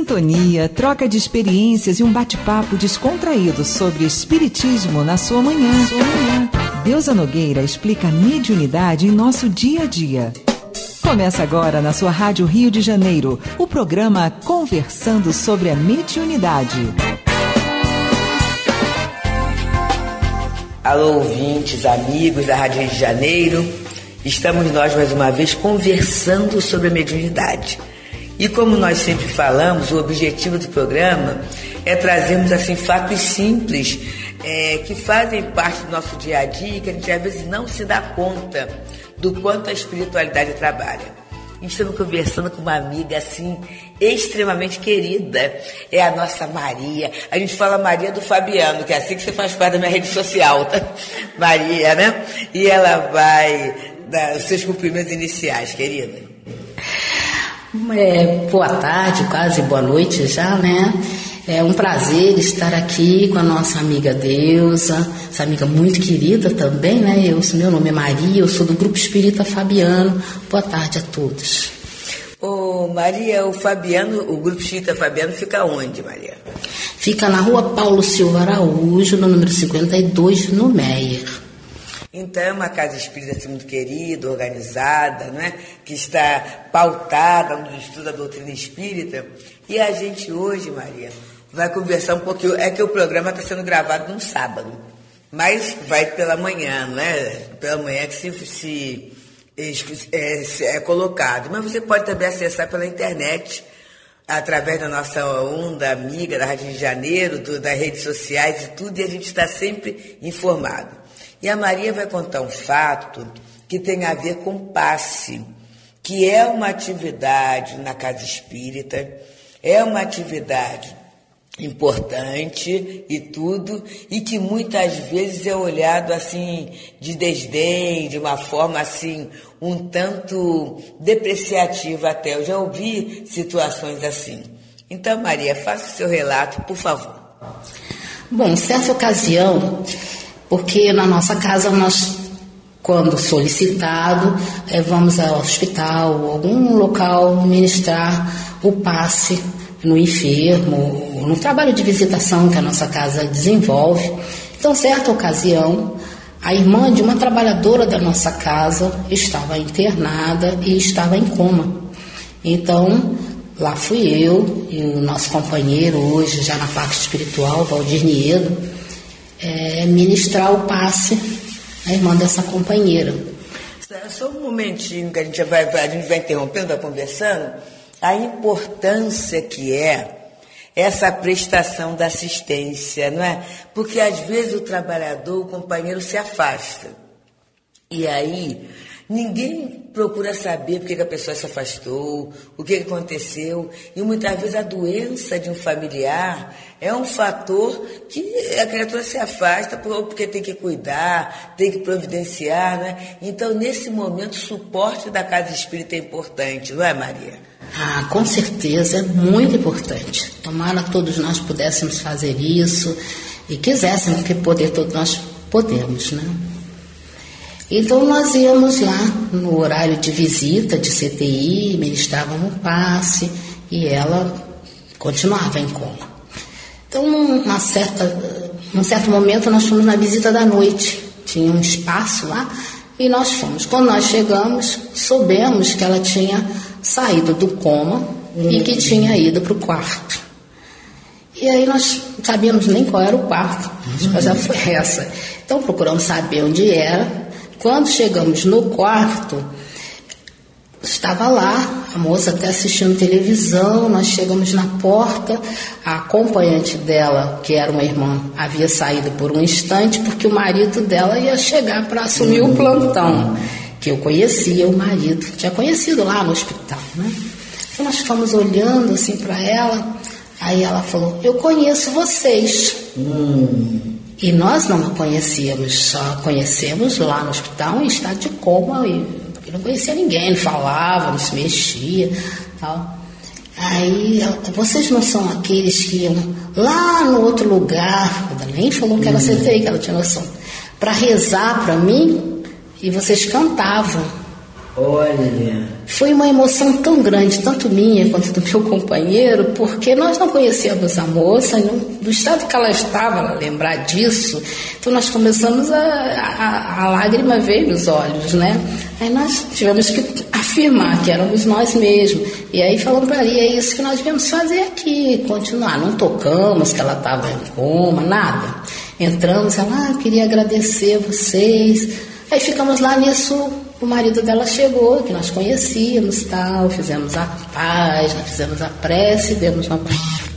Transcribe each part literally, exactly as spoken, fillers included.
sintonia, troca de experiências e um bate-papo descontraído sobre espiritismo na sua manhã. Sua manhã. Deusa Nogueira explica a mediunidade em nosso dia a dia. Começa agora na sua Rádio Rio de Janeiro, o programa Conversando sobre a Mediunidade. Alô, ouvintes, amigos da Rádio Rio de Janeiro. Estamos nós mais uma vez conversando sobre a mediunidade. E como nós sempre falamos, o objetivo do programa é trazermos assim fatos simples é, que fazem parte do nosso dia a dia e que a gente às vezes não se dá conta do quanto a espiritualidade trabalha. Estamos conversando com uma amiga assim extremamente querida, é a nossa Maria. A gente fala Maria do Fabiano, que é assim que você faz parte da minha rede social, tá? Maria, né? E ela vai dar os seus cumprimentos iniciais, querida. É, boa tarde, quase boa noite já, né? É um prazer estar aqui com a nossa amiga Deusa, essa amiga muito querida também, né? Eu, meu nome é Maria, eu sou do Grupo Espírita Fabiano. Boa tarde a todos. Ô, Maria, o Fabiano, o Grupo Espírita Fabiano fica onde, Maria? Fica na Rua Paulo Silva Araújo, no número cinquenta e dois, no Meier. Então é uma casa espírita assim, muito querida, organizada, não é? Que está pautada no estudo da doutrina espírita. E a gente hoje, Maria, vai conversar um pouquinho. É que o programa está sendo gravado num sábado, mas vai pela manhã, não é? Pela manhã que se, se, é, se é colocado. Mas você pode também acessar pela internet, através da nossa onda amiga da Rádio Rio de Janeiro, do, das redes sociais e tudo, e a gente está sempre informado. E a Maria vai contar um fato que tem a ver com passe, que é uma atividade na casa espírita, é uma atividade importante e tudo, e que muitas vezes é olhado assim de desdém, de uma forma assim um tanto depreciativa até. Eu já ouvi situações assim. Então, Maria, faça o seu relato, por favor. Bom, em certa ocasião, porque na nossa casa nós, quando solicitado, é, vamos ao hospital, algum local ministrar o passe no enfermo, no trabalho de visitação que a nossa casa desenvolve. Então, certa ocasião, a irmã de uma trabalhadora da nossa casa estava internada e estava em coma. Então, lá fui eu e o nosso companheiro hoje, já na parte espiritual, Valdir Niedo, É, ministrar o passe à irmã dessa companheira. Só um momentinho que a gente vai, a gente vai interrompendo, vai conversando, a importância que é essa prestação da assistência, não é? Porque às vezes o trabalhador, o companheiro se afasta. E aí ninguém procura saber por que a pessoa se afastou, o que aconteceu. E muitas vezes a doença de um familiar é um fator que a criatura se afasta porque tem que cuidar, tem que providenciar, né? Então, nesse momento, o suporte da casa espírita é importante, não é, Maria? Ah, com certeza, é muito importante. Tomara que todos nós pudéssemos fazer isso e quiséssemos, que poder todos nós podemos, né? Então nós íamos lá no horário de visita de C T I, ministrávamos o passe e ela continuava em coma. Então, numa certa, num certo momento, nós fomos na visita da noite. Tinha um espaço lá e nós fomos. Quando nós chegamos, soubemos que ela tinha saído do coma uhum. e que tinha ido para o quarto. E aí nós não sabíamos nem qual era o quarto. A resposta uhum. foi essa. Então procuramos saber onde era. Quando chegamos no quarto, estava lá, a moça até assistindo televisão, nós chegamos na porta, a acompanhante dela, que era uma irmã, havia saído por um instante, porque o marido dela ia chegar para assumir o plantão, que eu conhecia o marido, tinha conhecido lá no hospital, né? Então nós ficamos olhando assim para ela, aí ela falou, eu conheço vocês. Hum. E nós não a conhecíamos, só conhecemos lá no hospital em estado de coma, e não conhecia ninguém, não falava, não se mexia, tal. Aí, ela, vocês não são aqueles que iam lá no outro lugar, ela nem falou que era C T I, que ela tinha noção, para rezar para mim, e vocês cantavam. Olha... Foi uma emoção tão grande, tanto minha quanto do meu companheiro, porque nós não conhecíamos a moça, não, do estado que ela estava, ela lembrar disso, então nós começamos a, a, a lágrima veio nos olhos, né? Aí nós tivemos que afirmar que éramos nós mesmos, e aí falamos para ela, é isso que nós viemos fazer aqui, continuar, não tocamos que ela estava em coma, nada. Entramos, ela, ah, eu queria agradecer a vocês, aí ficamos lá nisso. O marido dela chegou, que nós conhecíamos, tal, fizemos a paz, fizemos a prece, demos uma paz.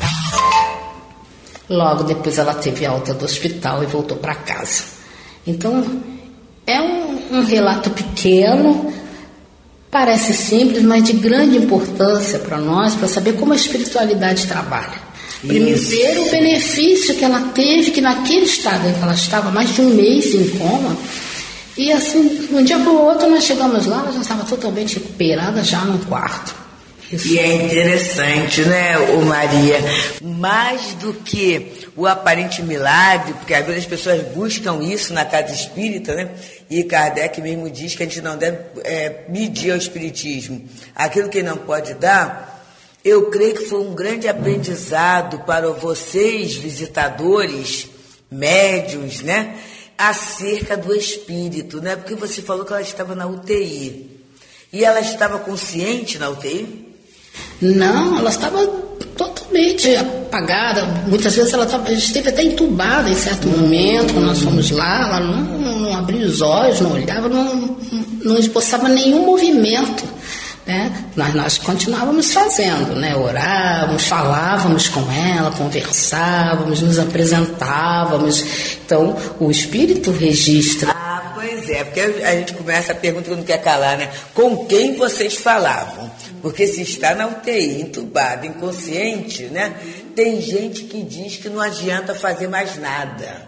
Logo depois ela teve alta do hospital e voltou para casa. Então, é um, um relato pequeno, parece simples, mas de grande importância para nós, para saber como a espiritualidade trabalha. Primeiro, o benefício que ela teve, que naquele estado em que ela estava, mais de um mês em coma, e assim, de um dia para o outro nós chegamos lá, ela já estava totalmente recuperada, já no quarto. Isso. E é interessante, né, ô Maria? Mais do que o aparente milagre, porque às vezes as pessoas buscam isso na casa espírita, né? E Kardec mesmo diz que a gente não deve é, medir ao espiritismo aquilo que não pode dar. Eu creio que foi um grande aprendizado para vocês, visitadores, médiuns, né? Acerca do espírito, né? Porque você falou que ela estava na U T I. E ela estava consciente na U T I? Não, ela estava totalmente apagada. Muitas vezes ela estava, esteve até entubada em certo momento, quando nós fomos lá, ela não, não abria os olhos, não olhava, não, não esboçava nenhum movimento. Né? Nós, nós continuávamos fazendo, né? Orávamos, falávamos com ela, conversávamos, nos apresentávamos. Então, o espírito registra. Ah, pois é, porque a gente começa a pergunta que não quer calar, né? Com quem vocês falavam? Porque se está na U T I, entubado, inconsciente, né? Tem gente que diz que não adianta fazer mais nada.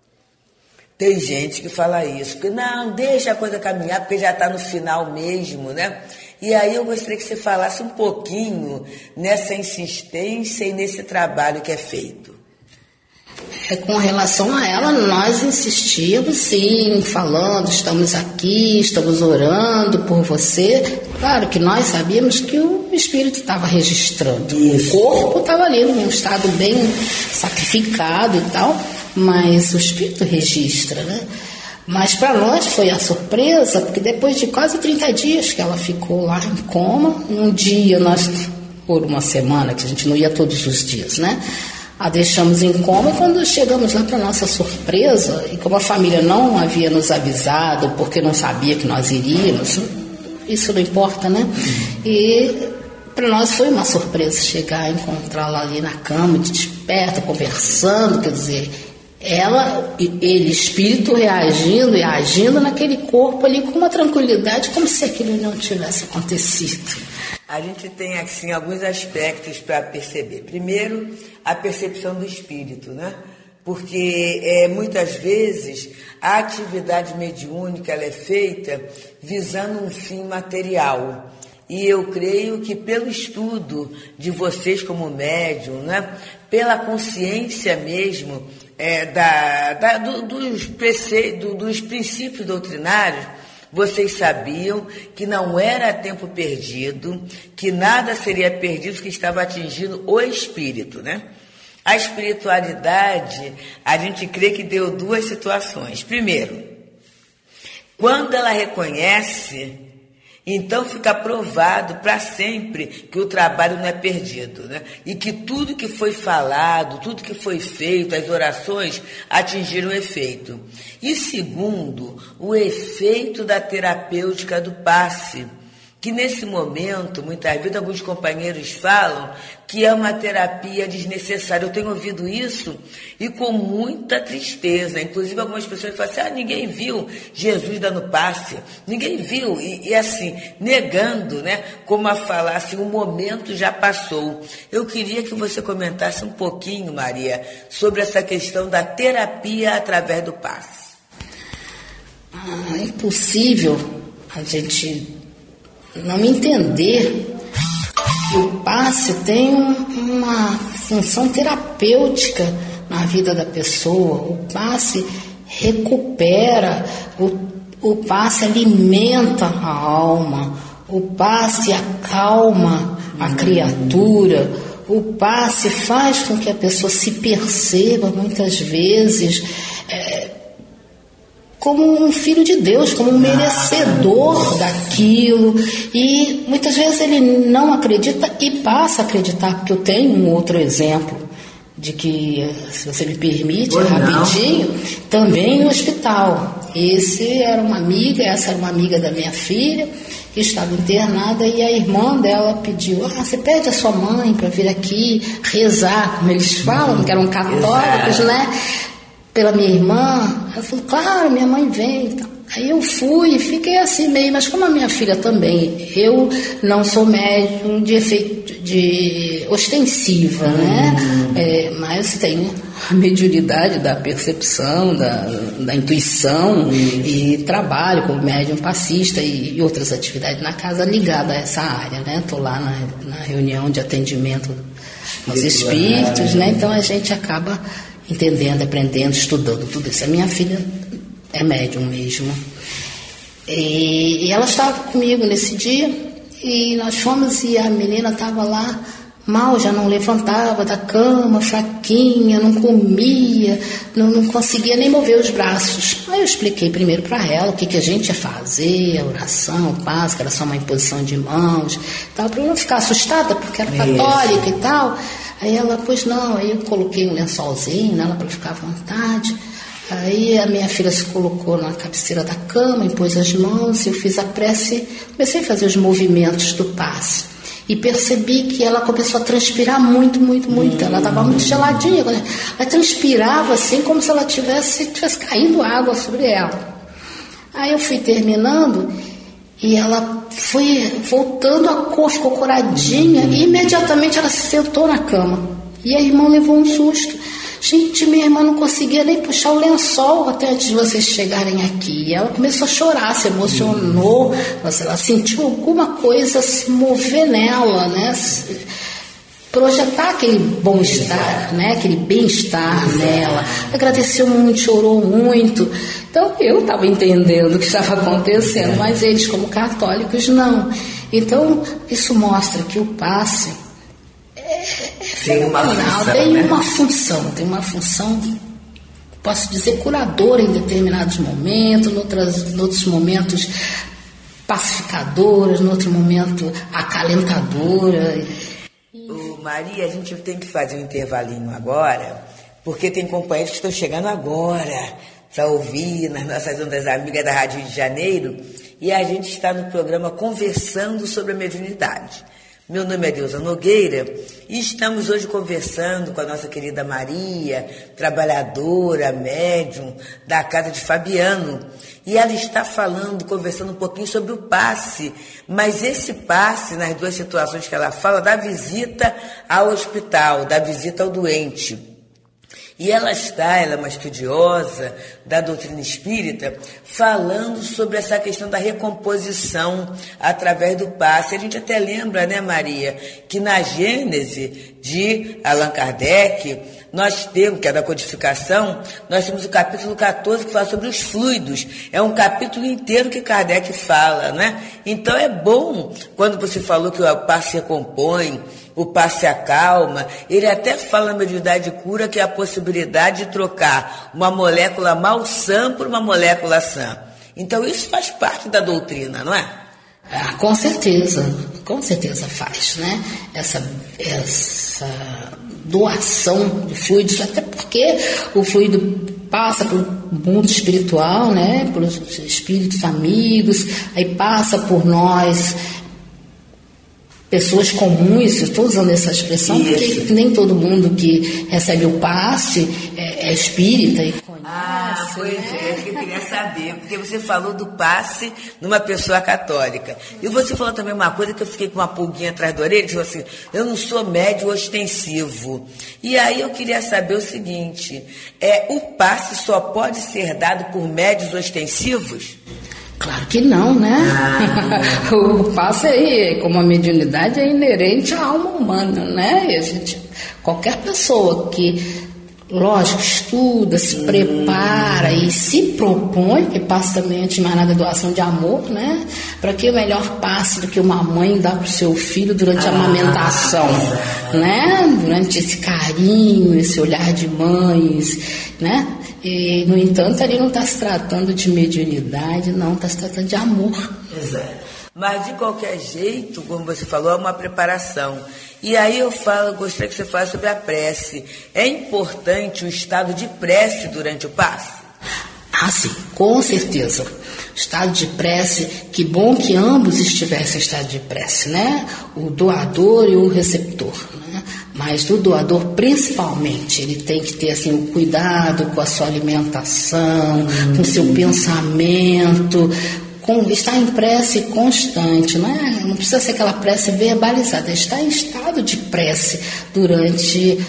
Tem gente que fala isso, porque não, deixa a coisa caminhar, porque já está no final mesmo, né? E aí eu gostaria que você falasse um pouquinho nessa insistência e nesse trabalho que é feito. É, com relação a ela, nós insistíamos sim, falando, estamos aqui, estamos orando por você. Claro que nós sabíamos que o espírito estava registrando. Isso. O corpo estava ali num estado bem sacrificado e tal, mas o espírito registra, né? Mas para nós foi a surpresa, porque depois de quase trinta dias que ela ficou lá em coma, um dia nós, por uma semana, que a gente não ia todos os dias, né? A deixamos em coma, e quando chegamos lá, para nossa surpresa, e como a família não havia nos avisado, porque não sabia que nós iríamos, isso não importa, né? E para nós foi uma surpresa chegar, encontrá-la ali na cama, desperta, conversando, quer dizer, ela, ele, espírito, reagindo e agindo naquele corpo ali com uma tranquilidade, como se aquilo não tivesse acontecido. A gente tem, assim, alguns aspectos para perceber. Primeiro, a percepção do espírito, né? Porque é, muitas vezes a atividade mediúnica ela é feita visando um fim material. E eu creio que pelo estudo de vocês como médium, né? Pela consciência mesmo é, da, da, do, dos, prece, do, dos princípios doutrinários, vocês sabiam que não era tempo perdido, que nada seria perdido, que estava atingindo o espírito, né? A espiritualidade, a gente crê que deu duas situações. Primeiro, quando ela reconhece, então fica provado para sempre que o trabalho não é perdido, né? E que tudo que foi falado, tudo que foi feito, as orações atingiram o efeito. E segundo, o efeito da terapêutica do passe, que nesse momento, muitas vezes, alguns companheiros falam que é uma terapia desnecessária. Eu tenho ouvido isso e com muita tristeza. Inclusive, algumas pessoas falam assim, ah, ninguém viu Jesus dando passe, ninguém viu. E, e assim, negando, né, como a falar, assim, o momento já passou. Eu queria que você comentasse um pouquinho, Maria, sobre essa questão da terapia através do passe. Ah, é impossível a gente não entender que o passe tem uma função terapêutica na vida da pessoa. O passe recupera o, o passe alimenta a alma, o passe acalma a criatura, o passe faz com que a pessoa se perceba muitas vezes é, como um filho de Deus, como um merecedor daquilo, e muitas vezes ele não acredita e passa a acreditar, porque eu tenho um outro exemplo de que, se você me permite, Pois rapidinho, não. Também no hospital. Esse era uma amiga, essa era uma amiga da minha filha, que estava internada, e a irmã dela pediu, ah, você pede a sua mãe para vir aqui rezar, como eles falam, que eram católicos, né? Pela minha irmã. Ela falou, claro, minha mãe vem. Então, aí eu fui e fiquei assim meio, mas como a minha filha também, eu não sou médium de efeito de ostensiva, hum. né? É, mas tenho a mediunidade da percepção, da, da intuição, hum. e trabalho como médium passista e, e outras atividades na casa ligada a essa área, né? Estou lá na, na reunião de atendimento aos espíritos, né? Então a gente acaba entendendo, aprendendo, estudando tudo isso. A minha filha é médium mesmo. E, e ela estava comigo nesse dia, e nós fomos, e a menina estava lá mal, já não levantava da cama, fraquinha, não comia, não, não conseguia nem mover os braços. Aí eu expliquei primeiro para ela o que, que a gente ia fazer, a oração, o passo, que era só uma imposição de mãos, para ela não ficar assustada, porque era católica e tal. Aí ela, pois não, aí eu coloquei um lençolzinho nela para ficar à vontade. Aí a minha filha se colocou na cabeceira da cama, impôs as mãos, e eu fiz a prece, comecei a fazer os movimentos do passe. E percebi que ela começou a transpirar muito, muito, muito. Ela estava muito geladinha. Ela transpirava assim, como se ela tivesse, tivesse caído água sobre ela. Aí eu fui terminando, e ela foi voltando a cor, ficou coradinha, e imediatamente ela se sentou na cama. E a irmã levou um susto. Gente, minha irmã não conseguia nem puxar o lençol até antes de vocês chegarem aqui. E ela começou a chorar, se emocionou, ela sentiu alguma coisa se mover nela, né? Projetar aquele bom-estar, né? Aquele bem-estar nela. Agradeceu muito, chorou muito. Então eu estava entendendo o que estava acontecendo, mas eles, como católicos, não. Então isso mostra que o passe tem uma função, tem né? uma função, tem uma função, posso dizer, curadora em determinados momentos, em outros momentos pacificadora, em outro momento acalentadora. Ô, Maria, a gente tem que fazer um intervalinho agora, porque tem companheiros que estão chegando agora para ouvir nas nossas ondas amigas da Rádio Rio de Janeiro, e a gente está no programa conversando sobre a mediunidade. Meu nome é Deusa Nogueira e estamos hoje conversando com a nossa querida Maria, trabalhadora, médium da casa de Fabiano. E ela está falando, conversando um pouquinho sobre o passe, mas esse passe, nas duas situações que ela fala, da visita ao hospital, da visita ao doente. E ela está, ela é uma estudiosa da doutrina espírita, falando sobre essa questão da recomposição através do passe. A gente até lembra, né, Maria, que na Gênese de Allan Kardec, nós temos, que é da codificação, nós temos o capítulo catorze que fala sobre os fluidos. É um capítulo inteiro que Kardec fala, né? Então é bom, quando você falou que o passe recompõe, o passe acalma, ele até fala na mediunidade de cura que é a possibilidade de trocar uma molécula malsã por uma molécula sã. Então isso faz parte da doutrina, não é? Ah, com certeza, com certeza faz, né? Essa, essa doação de fluidos, até porque o fluido passa pelo mundo espiritual, né? Pelos espíritos amigos, aí passa por nós, pessoas comuns. Eu estou usando essa expressão porque Isso. nem todo mundo que recebe o passe é, é espírita e conhece. Ah, pois né? é, que eu queria saber, porque você falou do passe numa pessoa católica. E você falou também uma coisa que eu fiquei com uma pulguinha atrás da orelha, que falou assim, eu não sou médium ostensivo. E aí eu queria saber o seguinte, é, o passe só pode ser dado por médios ostensivos? Claro que não, né? Ah. O passe aí, como a mediunidade, é inerente à alma humana, né? E a gente, qualquer pessoa que lógico, estuda, se prepara e se propõe, que passa também antes de mais nada doação de amor, né? Para que o melhor passe do que uma mãe dá para o seu filho durante a amamentação, né? Durante esse carinho, esse olhar de mães, né? E, no entanto, ali não está se tratando de mediunidade, não, está se tratando de amor. Exato. Mas, de qualquer jeito, como você falou, é uma preparação. E aí eu falo, gostaria que você falasse sobre a prece. É importante o estado de prece durante o passe? Ah, sim, com certeza. Estado de prece, que bom que ambos estivessem em estado de prece, né? O doador e o receptor, né? Mas do doador, principalmente, ele tem que ter assim, o cuidado com a sua alimentação, hum. com o seu pensamento, com, estar em prece constante, não é? Não precisa ser aquela prece verbalizada, está em estado de prece durante,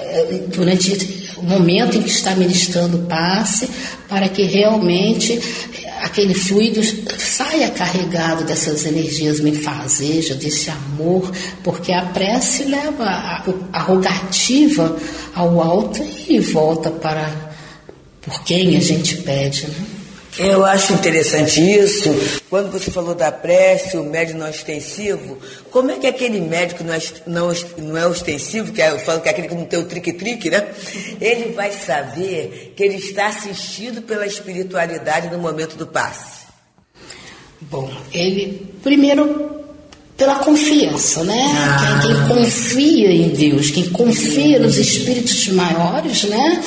durante o momento em que está ministrando o passe, para que realmente aquele fluido saia carregado dessas energias benfazejas, desse amor, porque a prece leva a, a rogativa ao alto e volta para por quem a gente pede, né? Eu acho interessante isso. Quando você falou da prece, o médio não ostensivo, como é que aquele médico não é, não, não é ostensivo, que é, eu falo que é aquele que não tem o trique-trique, né? Ele vai saber que ele está assistido pela espiritualidade no momento do passe. Bom, ele, primeiro, pela confiança, né? Ah. Quem, quem confia em Deus, quem confia nos espíritos maiores, né?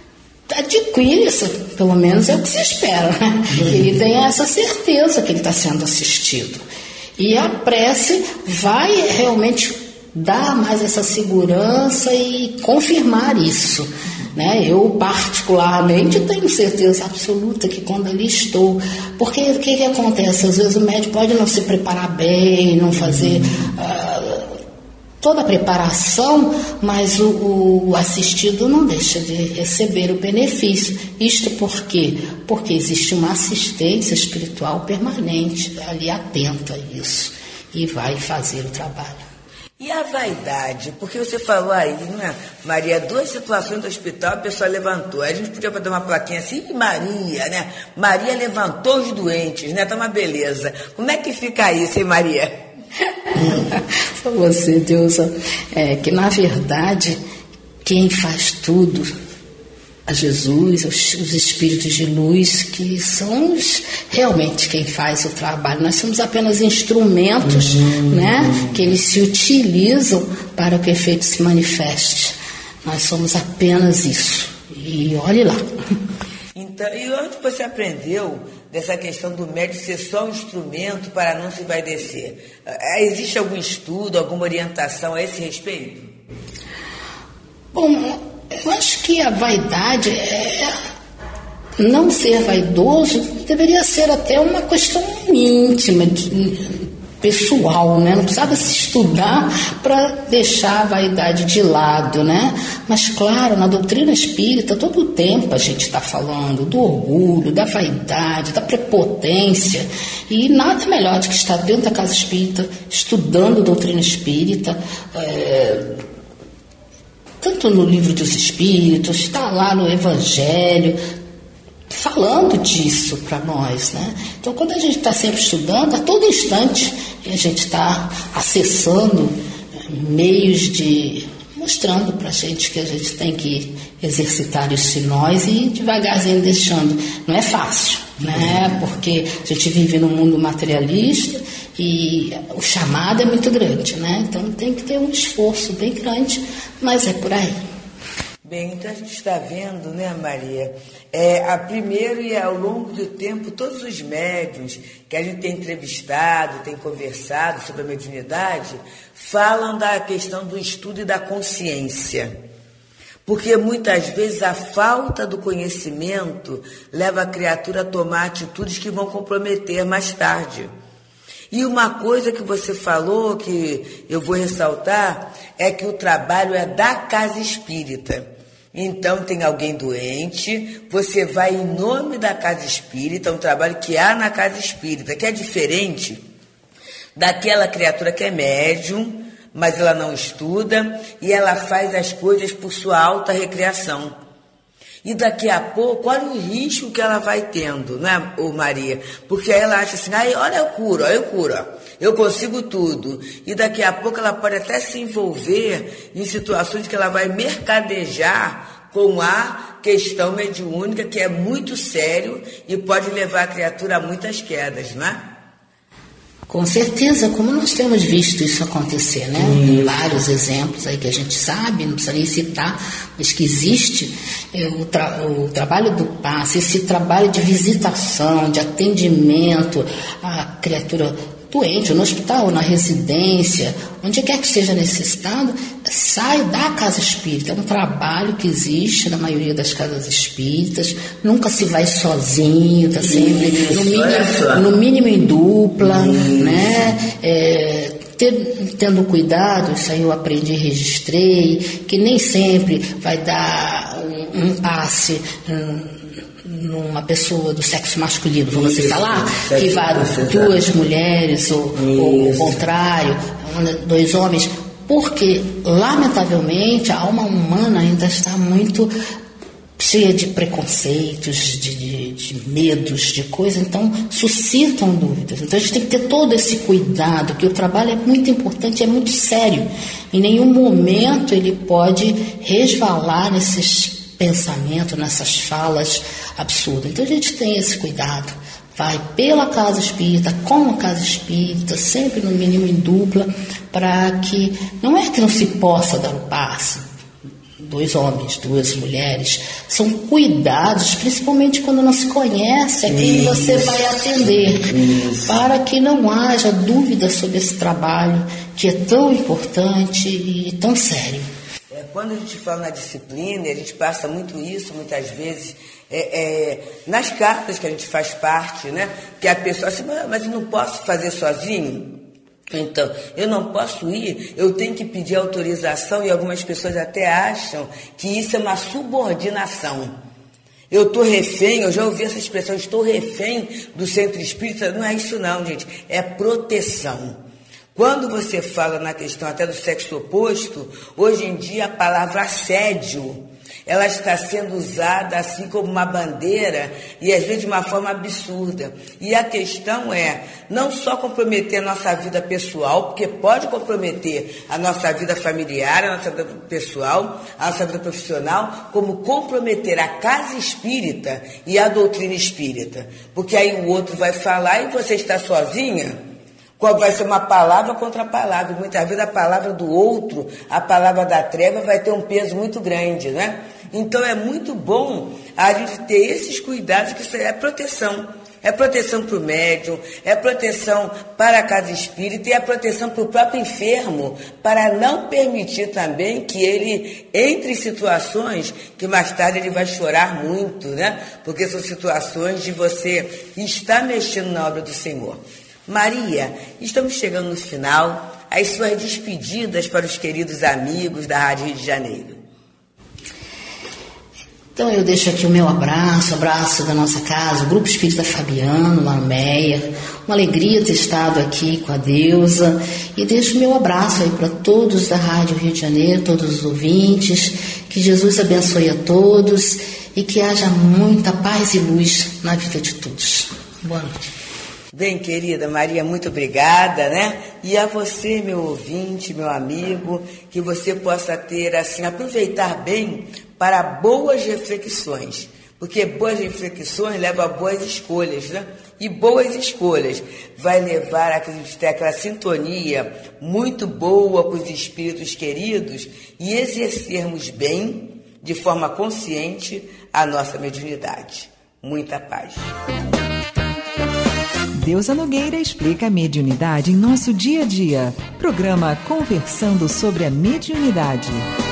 Adquire isso, pelo menos é o que se espera, né? Ele tem essa certeza que ele está sendo assistido. E a prece vai realmente dar mais essa segurança e confirmar isso, né? Eu particularmente tenho certeza absoluta que quando ali estou, porque o que, que acontece? Às vezes o médico pode não se preparar bem, não fazer uh, toda a preparação, mas o, o assistido não deixa de receber o benefício. Isto por quê? Porque existe uma assistência espiritual permanente ali atenta a isso e vai fazer o trabalho. E a vaidade? Porque você falou aí, né, Maria, duas situações do hospital, a pessoa levantou. A gente podia fazer uma plaquinha assim, Maria, né? Maria levantou os doentes, né? Tá uma beleza. Como é que fica isso, hein, Maria? Só você, Deusa, é que na verdade quem faz tudo, a Jesus, os, os espíritos de luz, que são os, realmente quem faz o trabalho. Nós somos apenas instrumentos, uhum. né, que eles se utilizam para que o efeito se manifeste. Nós somos apenas isso. E olhe lá. Então, e onde você aprendeu dessa questão do médico ser só um instrumento para não se vai descer? Existe algum estudo, alguma orientação a esse respeito? Bom, eu acho que a vaidade, é, não ser vaidoso, deveria ser até uma questão íntima, de, pessoal, né? Não precisava se estudar para deixar a vaidade de lado, né? Mas, claro, na doutrina espírita, todo o tempo a gente está falando do orgulho, da vaidade, da prepotência, e nada melhor do que estar dentro da casa espírita, estudando doutrina espírita, é, tanto no livro dos espíritos, está lá no Evangelho, falando disso para nós, né? Então, quando a gente está sempre estudando, a todo instante a gente está acessando meios de mostrando para a gente que a gente tem que exercitar isso em nós e devagarzinho deixando. Não é fácil, né? Porque a gente vive num mundo materialista e o chamado é muito grande, né? Então tem que ter um esforço bem grande, mas é por aí. Bem, então a gente está vendo, né, Maria, é, a primeiro e ao longo do tempo, todos os médiuns que a gente tem entrevistado, tem conversado sobre a mediunidade, falam da questão do estudo e da consciência. Porque muitas vezes a falta do conhecimento leva a criatura a tomar atitudes que vão comprometer mais tarde. E uma coisa que você falou, que eu vou ressaltar, é que o trabalho é da casa espírita. Então, tem alguém doente, você vai em nome da casa espírita, um trabalho que há na casa espírita, que é diferente daquela criatura que é médium, mas ela não estuda e ela faz as coisas por sua alta recreação. E daqui a pouco, olha o risco que ela vai tendo, né, ô Maria? Porque aí ela acha assim, ai, olha, eu curo, olha, eu curo, eu consigo tudo. E daqui a pouco ela pode até se envolver em situações que ela vai mercadejar com a questão mediúnica, que é muito sério e pode levar a criatura a muitas quedas, não é? Com certeza, como nós temos visto isso acontecer, né? Tem vários exemplos aí que a gente sabe, não precisa nem citar, mas que existe é, o, tra- o trabalho do passe, esse trabalho de visitação, de atendimento à criatura doente, no hospital, na residência, onde quer que esteja necessitado, sai da casa espírita. É um trabalho que existe na maioria das casas espíritas, nunca se vai sozinho, está sempre Isso, no, mínimo, no mínimo em dupla, Isso. né? É, ter, tendo cuidado, isso aí eu aprendi e registrei, que nem sempre vai dar um, um passe... Um, numa pessoa do sexo masculino, vamos citar lá, que vai duas mulheres ou, ou o contrário, dois homens, porque lamentavelmente a alma humana ainda está muito cheia de preconceitos, de, de, de medos, de coisas, então suscitam dúvidas. Então a gente tem que ter todo esse cuidado, que o trabalho é muito importante, é muito sério. Em nenhum momento ele pode resvalar nesses pensamento, nessas falas absurdas. Então a gente tem esse cuidado, vai pela casa espírita, com a casa espírita, sempre no mínimo em dupla, para que, não é que não se possa dar o passe, dois homens, duas mulheres, são cuidados, principalmente quando não se conhece a quem você vai atender, Isso. para que não haja dúvida sobre esse trabalho que é tão importante e tão sério. Quando a gente fala na disciplina, a gente passa muito isso, muitas vezes, é, é, nas cartas que a gente faz parte, né? Que a pessoa assim, mas eu não posso fazer sozinho? Então, eu não posso ir, eu tenho que pedir autorização, e algumas pessoas até acham que isso é uma subordinação. Eu estou refém, eu já ouvi essa expressão, estou refém do centro espírita. Não é isso não, gente, é proteção. Quando você fala na questão até do sexo oposto, hoje em dia a palavra assédio, ela está sendo usada assim como uma bandeira e às vezes de uma forma absurda. E a questão é não só comprometer a nossa vida pessoal, porque pode comprometer a nossa vida familiar, a nossa vida pessoal, a nossa vida profissional, como comprometer a casa espírita e a doutrina espírita. Porque aí o outro vai falar e você está sozinha, vai ser uma palavra contra a palavra. Muitas vezes a palavra do outro, a palavra da treva vai ter um peso muito grande, né? Então é muito bom a gente ter esses cuidados, que isso é proteção. É proteção para o médium, é proteção para a casa espírita e é proteção para o próprio enfermo, para não permitir também que ele entre em situações que mais tarde ele vai chorar muito, né? Porque são situações de você estar mexendo na obra do Senhor. Maria, estamos chegando no final, as suas despedidas para os queridos amigos da Rádio Rio de Janeiro. Então eu deixo aqui o meu abraço, abraço da nossa casa, o Grupo Espírita Fabiano, lá no Meia, uma alegria ter estado aqui com a Deusa, e deixo o meu abraço aí para todos da Rádio Rio de Janeiro, todos os ouvintes, que Jesus abençoe a todos e que haja muita paz e luz na vida de todos. Boa noite. Bem, querida Maria, muito obrigada, né? E a você, meu ouvinte, meu amigo, que você possa ter, assim, aproveitar bem para boas reflexões, porque boas reflexões levam a boas escolhas, né? E boas escolhas vai levar a ter aquela sintonia muito boa com os espíritos queridos e exercermos bem, de forma consciente, a nossa mediunidade. Muita paz. Deusa Nogueira explica a mediunidade em nosso dia a dia. Programa Conversando sobre a Mediunidade.